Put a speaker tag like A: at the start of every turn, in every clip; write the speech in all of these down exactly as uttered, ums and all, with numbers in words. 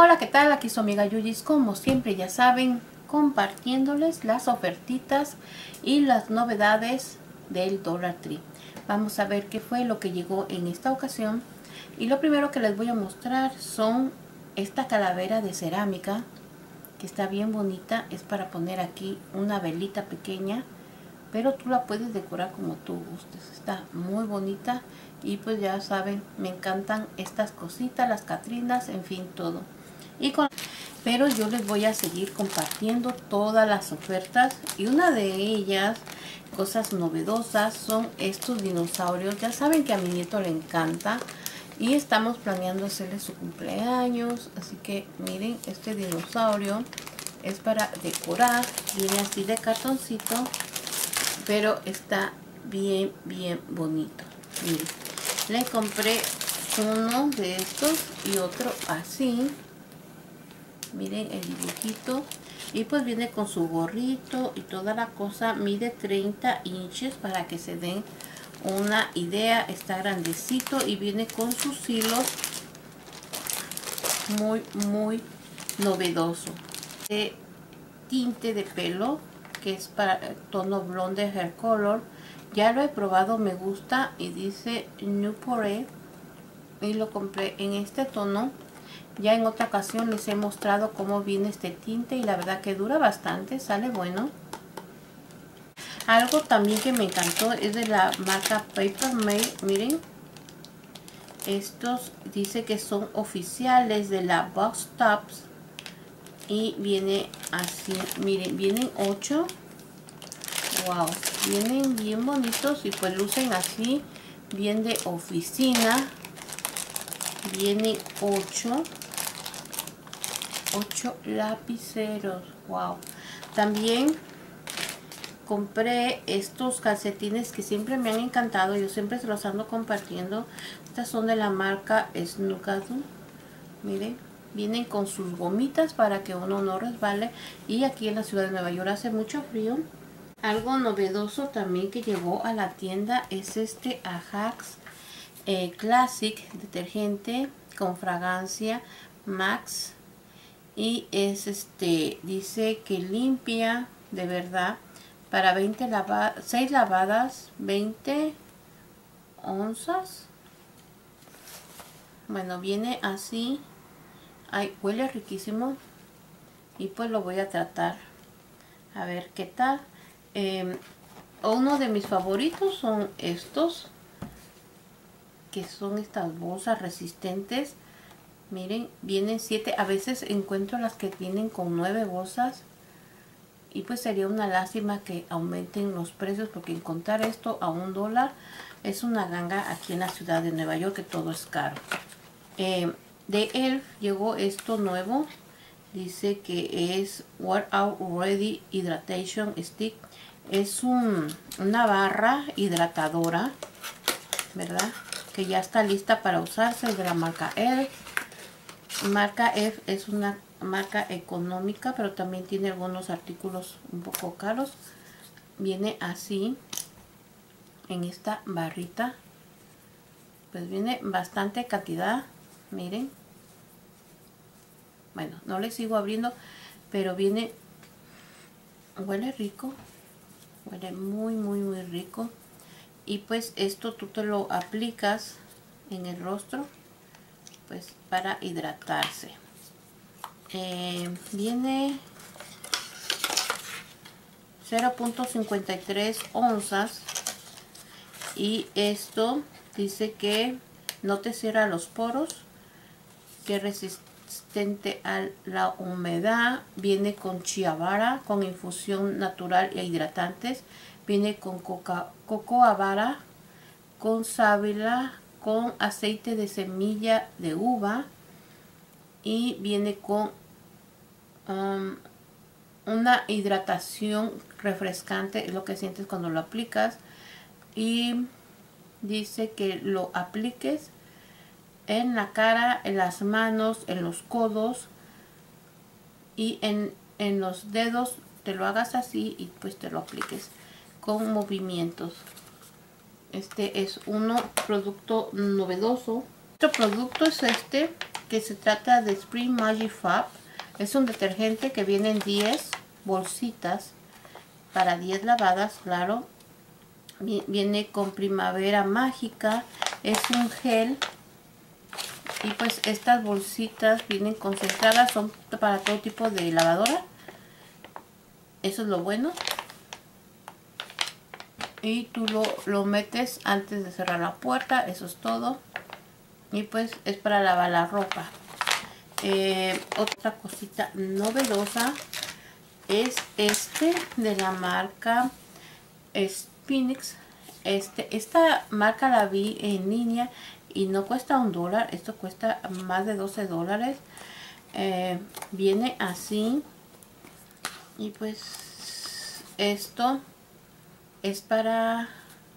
A: Hola, ¿qué tal? Aquí su amiga Yuyis, como siempre ya saben, compartiéndoles las ofertitas y las novedades del Dollar Tree. Vamos a ver qué fue lo que llegó en esta ocasión. Y lo primero que les voy a mostrar son esta calavera de cerámica, que está bien bonita. Es para poner aquí una velita pequeña, pero tú la puedes decorar como tú gustes. Está muy bonita y pues ya saben, me encantan estas cositas, las catrinas, en fin, todo. Y con, pero yo les voy a seguir compartiendo todas las ofertas, y una de ellas, cosas novedosas, son estos dinosaurios. Ya saben que a mi nieto le encanta y estamos planeando hacerle su cumpleaños, así que miren, este dinosaurio es para decorar. Viene así de cartoncito, pero está bien bien bonito. Miren, le compré uno de estos y otro así. Miren el dibujito, y pues viene con su gorrito y toda la cosa. Mide treinta inches para que se den una idea. Está grandecito y viene con sus hilos. Muy muy novedoso. De tinte de pelo, que es para tono blonde hair color. Ya lo he probado, me gusta, y dice Newport, y lo compré en este tono. Ya en otra ocasión les he mostrado cómo viene este tinte y la verdad que dura bastante, sale bueno. Algo también que me encantó es de la marca Paper Mate. Miren, estos dice que son oficiales de la Box Tops y viene así. Miren, vienen ocho. Wow, vienen bien bonitos y pues lucen así, bien de oficina. Vienen ocho. ocho lapiceros. Wow. También compré estos calcetines que siempre me han encantado. Yo siempre se los ando compartiendo. Estas son de la marca Snuggadu. Miren, vienen con sus gomitas para que uno no resbale. Y aquí en la ciudad de Nueva York hace mucho frío. Algo novedoso también que llegó a la tienda es este Ajax eh, Classic detergente con fragancia Max. Y es este, dice que limpia de verdad para veinte lavadas, seis lavadas, veinte onzas. Bueno, viene así. Ay, huele riquísimo. Y pues lo voy a tratar a ver qué tal. Eh, uno de mis favoritos son estos, que son estas bolsas resistentes. Miren, vienen siete. A veces encuentro las que vienen con nueve bolsas. Y pues sería una lástima que aumenten los precios, porque encontrar esto a un dólar es una ganga aquí en la ciudad de Nueva York, que todo es caro. Eh, de Elf llegó esto nuevo. Dice que es Workout Ready Hydration Stick. Es un, una barra hidratadora, ¿verdad? Que ya está lista para usarse, de la marca Elf. Marca F es una marca económica, pero también tiene algunos artículos un poco caros. Viene así en esta barrita. Pues viene bastante cantidad. Miren. Bueno, no le sigo abriendo, pero viene. Huele rico. Huele muy, muy, muy rico. Y pues esto tú te lo aplicas en el rostro, pues para hidratarse. Eh, viene cero punto cincuenta y tres onzas, y esto dice que no te cierra los poros, que es resistente a la humedad. Viene con chiavara, con infusión natural e hidratantes. Viene con coca, cocoa vara, con sábila, con aceite de semilla de uva, y viene con um, una hidratación refrescante. Es lo que sientes cuando lo aplicas. Y dice que lo apliques en la cara, en las manos, en los codos y en, en los dedos. Te lo hagas así y pues te lo apliques con movimientos. Este es uno producto novedoso. Otro producto es este, que se trata de Spring Magic Fab. Es un detergente que viene en diez bolsitas para diez lavadas, claro. Viene con Primavera Mágica, es un gel. Y pues estas bolsitas vienen concentradas, son para todo tipo de lavadora. Eso es lo bueno. Y tú lo, lo metes antes de cerrar la puerta, eso es todo. Y pues es para lavar la ropa. Eh, otra cosita novedosa es este de la marca Spinix. Este, esta marca la vi en línea y no cuesta un dólar. Esto cuesta más de doce dólares. Eh, viene así. Y pues esto es para...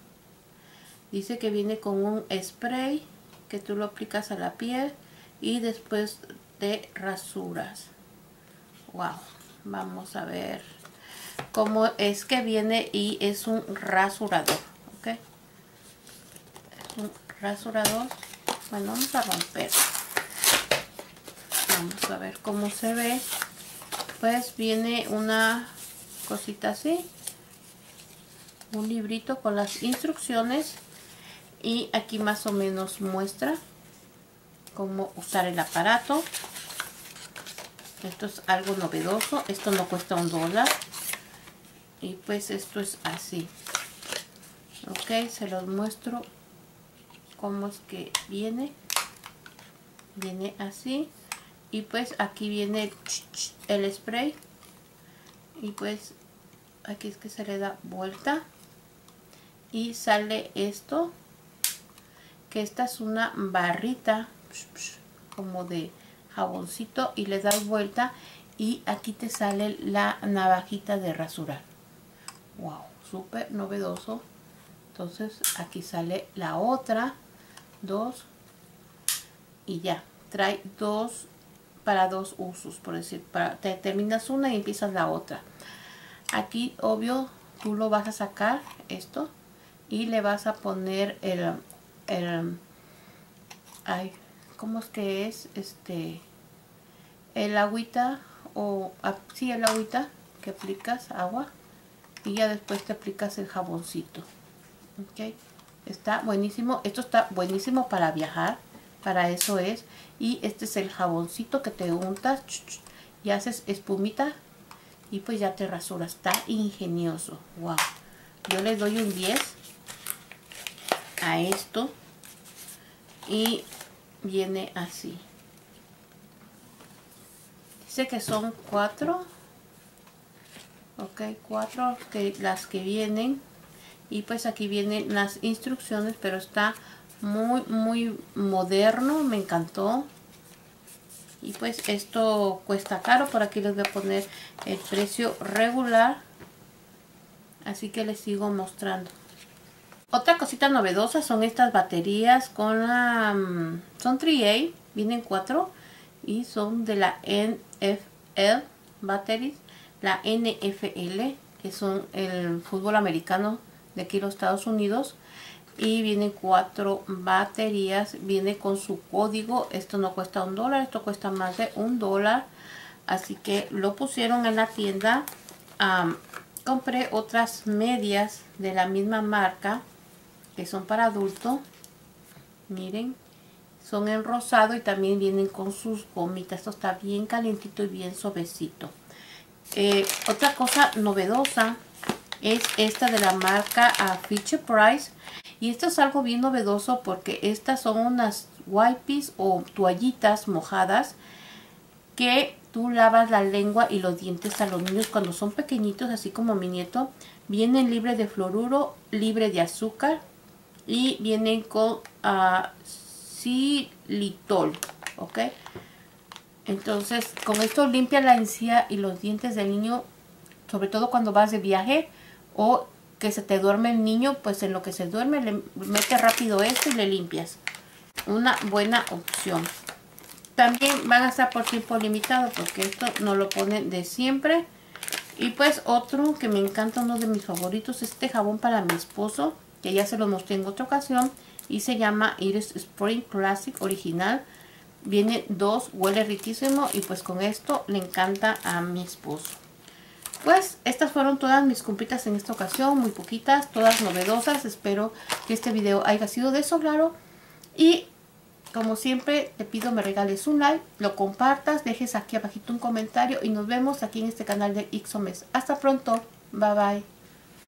A: Dice que viene con un spray que tú lo aplicas a la piel y después te rasuras. Wow. Vamos a ver cómo es que viene y es un rasurador. Ok. Es un rasurador. Bueno, vamos a romper. Vamos a ver cómo se ve. Pues viene una cosita así. Un librito con las instrucciones. Y aquí más o menos muestra cómo usar el aparato. Esto es algo novedoso. Esto no cuesta un dólar. Y pues esto es así. Ok, se los muestro cómo es que viene. Viene así. Y pues aquí viene el, el spray. Y pues aquí es que se le da vuelta. Y sale esto. Que esta es una barrita. Como de jaboncito. Y le das vuelta. Y aquí te sale la navajita de rasurar. Wow, súper novedoso. Entonces aquí sale la otra. Dos. Y ya. Trae dos. Para dos usos, por decir, para, te terminas una y empiezas la otra. Aquí, obvio, tú lo vas a sacar, esto, y le vas a poner el, el, ay, ¿cómo es que es? Este, el agüita, o, sí, el agüita, que aplicas, agua, y ya después te aplicas el jaboncito, ok, está buenísimo, esto está buenísimo para viajar. Para eso es. Y este es el jaboncito que te untas y haces espumita y pues ya te rasuras. Está ingenioso. Wow. Yo le doy un diez a esto. Y viene así. Dice que son cuatro. Ok, cuatro que, las que vienen. Y pues aquí vienen las instrucciones, pero está muy muy moderno, me encantó. Y pues esto cuesta caro, por aquí les voy a poner el precio regular, así que les sigo mostrando. Otra cosita novedosa son estas baterías con la um, son tres A, vienen cuatro y son de la N F L Batteries, la N F L, que son el fútbol americano de aquí en los Estados Unidos. Y vienen cuatro baterías, viene con su código. Esto no cuesta un dólar, esto cuesta más de un dólar. Así que lo pusieron en la tienda. Um, compré otras medias de la misma marca, que son para adultos. Miren, son en rosado y también vienen con sus gomitas. Esto está bien calientito y bien suavecito. Eh, otra cosa novedosa es esta de la marca uh, Fisher Price. Y esto es algo bien novedoso porque estas son unas wipes o toallitas mojadas que tú lavas la lengua y los dientes a los niños cuando son pequeñitos, así como mi nieto. Vienen libre de fluoruro, libre de azúcar y vienen con uh, xilitol, ¿ok? Entonces con esto limpia la encía y los dientes del niño, sobre todo cuando vas de viaje o que se te duerme el niño, pues en lo que se duerme le metes rápido esto y le limpias. Una buena opción. También van a estar por tiempo limitado porque esto no lo ponen de siempre. Y pues otro que me encanta, uno de mis favoritos, este jabón para mi esposo, que ya se lo mostré en otra ocasión y se llama Iris Spring Classic Original. Vienen dos, huele riquísimo y pues con esto le encanta a mi esposo. Pues estas fueron todas mis compritas en esta ocasión, muy poquitas, todas novedosas. Espero que este video haya sido de su agrado y como siempre te pido me regales un like, lo compartas, dejes aquí abajito un comentario y nos vemos aquí en este canal de Ixomes. Hasta pronto, bye bye.